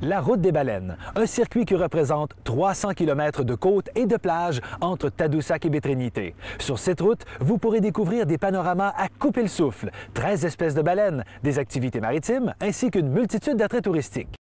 La route des baleines, un circuit qui représente 300 km de côtes et de plages entre Tadoussac et Bétrénité. Sur cette route, vous pourrez découvrir des panoramas à couper le souffle, 13 espèces de baleines, des activités maritimes ainsi qu'une multitude d'attraits touristiques.